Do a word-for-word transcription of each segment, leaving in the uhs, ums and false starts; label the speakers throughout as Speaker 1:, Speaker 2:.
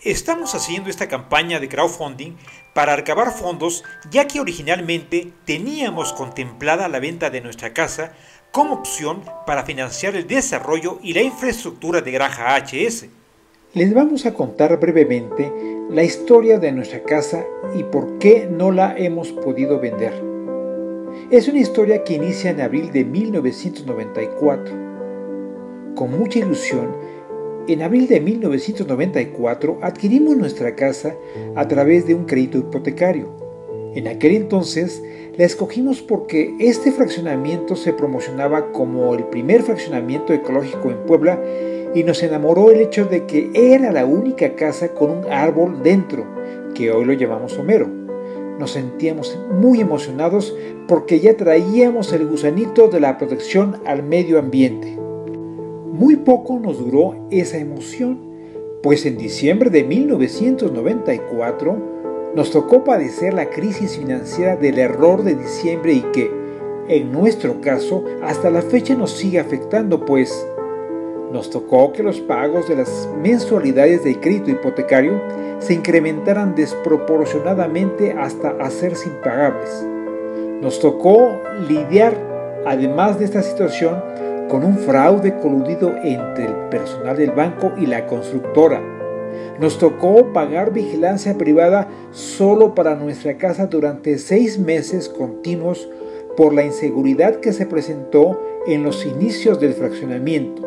Speaker 1: Estamos haciendo esta campaña de crowdfunding para recabar fondos, ya que originalmente teníamos contemplada la venta de nuestra casa como opción para financiar el desarrollo y la infraestructura de Granja H S.
Speaker 2: Les vamos a contar brevemente la historia de nuestra casa y por qué no la hemos podido vender. Es una historia que inicia en abril de mil novecientos noventa y cuatro. Con mucha ilusión, en abril de mil novecientos noventa y cuatro adquirimos nuestra casa a través de un crédito hipotecario. En aquel entonces la escogimos porque este fraccionamiento se promocionaba como el primer fraccionamiento ecológico en Puebla y nos enamoró el hecho de que era la única casa con un árbol dentro, que hoy lo llamamos Homero. Nos sentíamos muy emocionados porque ya traíamos el gusanito de la protección al medio ambiente. Muy poco nos duró esa emoción, pues en diciembre de mil novecientos noventa y cuatro nos tocó padecer la crisis financiera del error de diciembre y que, en nuestro caso, hasta la fecha nos sigue afectando, pues nos tocó que los pagos de las mensualidades del crédito hipotecario se incrementaran desproporcionadamente hasta hacerse impagables. Nos tocó lidiar, además de esta situación, con un fraude coludido entre el personal del banco y la constructora. Nos tocó pagar vigilancia privada solo para nuestra casa durante seis meses continuos por la inseguridad que se presentó en los inicios del fraccionamiento.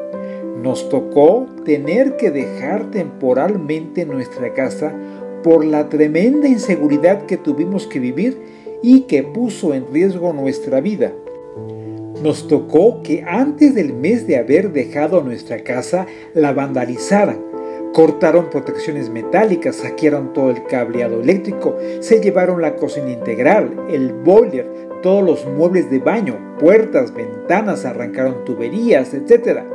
Speaker 2: Nos tocó tener que dejar temporalmente nuestra casa por la tremenda inseguridad que tuvimos que vivir y que puso en riesgo nuestra vida. Nos tocó que antes del mes de haber dejado nuestra casa la vandalizaran, cortaron protecciones metálicas, saquearon todo el cableado eléctrico, se llevaron la cocina integral, el boiler, todos los muebles de baño, puertas, ventanas, arrancaron tuberías, etcétera.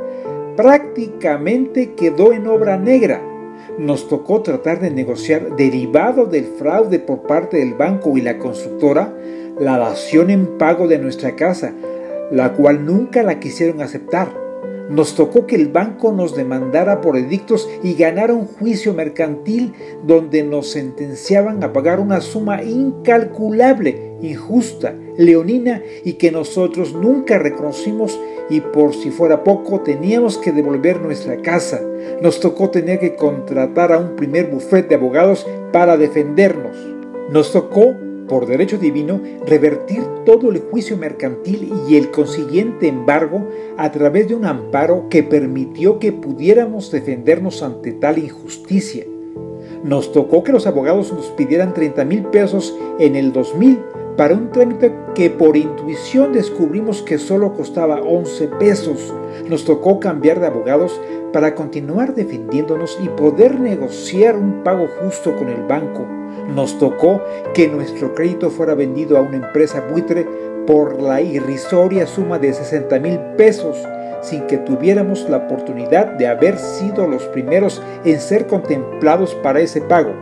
Speaker 2: Prácticamente quedó en obra negra. Nos tocó tratar de negociar, derivado del fraude por parte del banco y la constructora, la dación en pago de nuestra casa, la cual nunca la quisieron aceptar. Nos tocó que el banco nos demandara por edictos y ganara un juicio mercantil donde nos sentenciaban a pagar una suma incalculable, injusta, leonina y que nosotros nunca reconocimos, y por si fuera poco teníamos que devolver nuestra casa. Nos tocó tener que contratar a un primer bufete de abogados para defendernos. Nos tocó, por derecho divino, revertir todo el juicio mercantil y el consiguiente embargo a través de un amparo que permitió que pudiéramos defendernos ante tal injusticia. Nos tocó que los abogados nos pidieran treinta mil pesos en el dos mil para un trámite que por intuición descubrimos que solo costaba once pesos. Nos tocó cambiar de abogados para continuar defendiéndonos y poder negociar un pago justo con el banco. Nos tocó que nuestro crédito fuera vendido a una empresa buitre por la irrisoria suma de sesenta mil pesos, sin que tuviéramos la oportunidad de haber sido los primeros en ser contemplados para ese pago.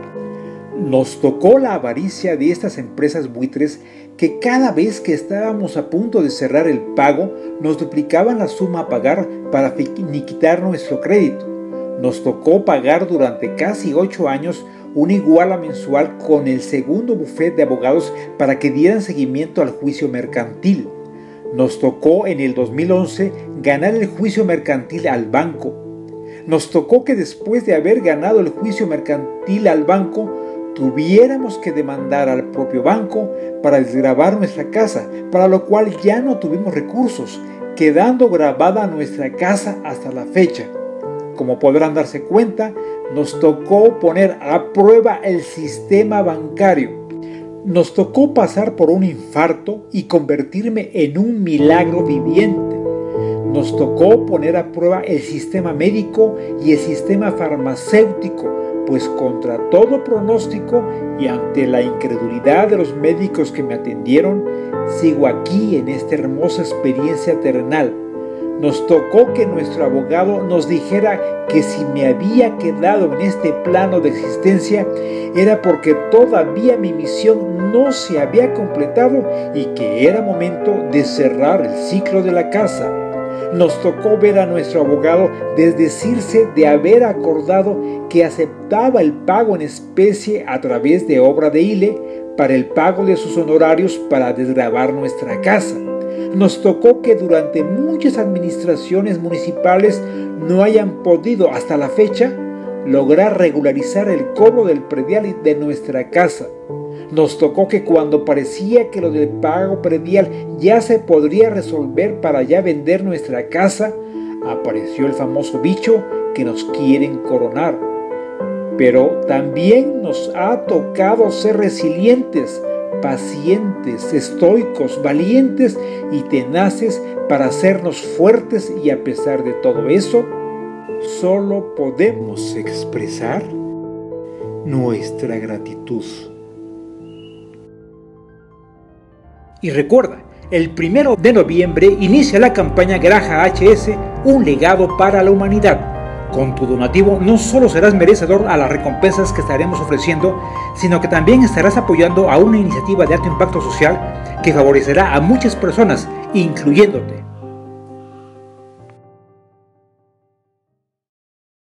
Speaker 2: Nos tocó la avaricia de estas empresas buitres que cada vez que estábamos a punto de cerrar el pago nos duplicaban la suma a pagar para finiquitar nuestro crédito. Nos tocó pagar durante casi ocho años una iguala mensual con el segundo bufete de abogados para que dieran seguimiento al juicio mercantil. Nos tocó en el dos mil once ganar el juicio mercantil al banco. Nos tocó que después de haber ganado el juicio mercantil al banco, tuviéramos que demandar al propio banco para desgravar nuestra casa, para lo cual ya no tuvimos recursos, quedando grabada nuestra casa hasta la fecha. Como podrán darse cuenta, nos tocó poner a prueba el sistema bancario. Nos tocó pasar por un infarto y convertirme en un milagro viviente. Nos tocó poner a prueba el sistema médico y el sistema farmacéutico, pues contra todo pronóstico y ante la incredulidad de los médicos que me atendieron, sigo aquí en esta hermosa experiencia terrenal. Nos tocó que nuestro abogado nos dijera que si me había quedado en este plano de existencia era porque todavía mi misión no se había completado y que era momento de cerrar el ciclo de la casa. Nos tocó ver a nuestro abogado desdecirse de haber acordado que aceptaba el pago en especie a través de obra de I L E para el pago de sus honorarios para desgravar nuestra casa. Nos tocó que durante muchas administraciones municipales no hayan podido hasta la fecha lograr regularizar el cobro del predial de nuestra casa. Nos tocó que cuando parecía que lo del pago predial ya se podría resolver para ya vender nuestra casa, apareció el famoso bicho que nos quieren coronar. Pero también nos ha tocado ser resilientes, pacientes, estoicos, valientes y tenaces para hacernos fuertes, y a pesar de todo eso, solo podemos expresar nuestra gratitud. Y recuerda, el primero de noviembre inicia la campaña Granja H S, un legado para la humanidad. Con tu donativo no solo serás merecedor a las recompensas que estaremos ofreciendo, sino que también estarás apoyando a una iniciativa de alto impacto social que favorecerá a muchas personas, incluyéndote.